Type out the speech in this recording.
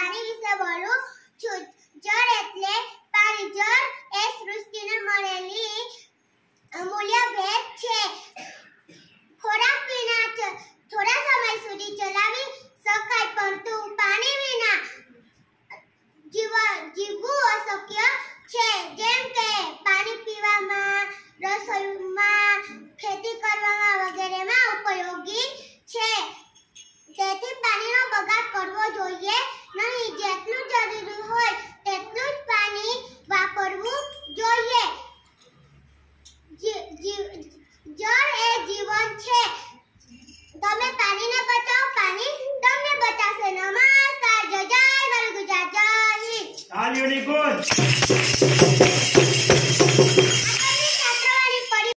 પાણી વિશે બોલું છું. જળ એટલે પાણી. જળ એ સૃષ્ટિને મળેલી અમૂલ્ય ભેટ છે. થોડા સમય